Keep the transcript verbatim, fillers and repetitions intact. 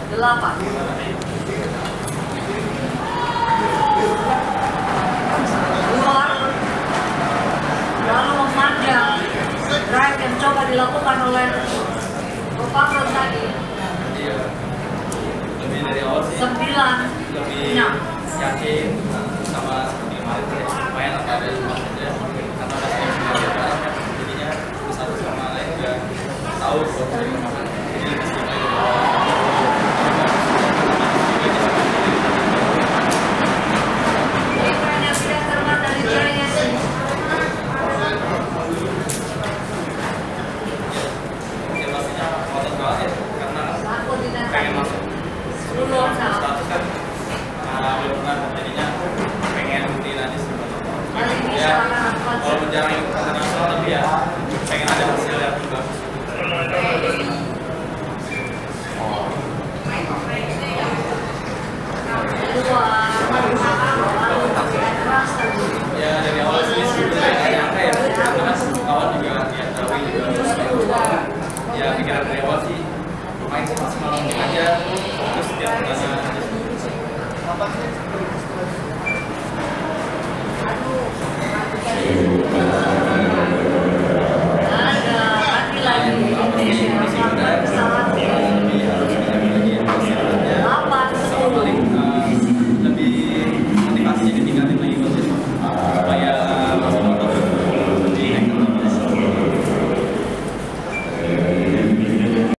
delapan. Keluar. Lalu memanjang. Drive yang coba dilakukan oleh Pepangron tadi. Lebih dari awal sih. Sembilan. Lebih enam. yakin.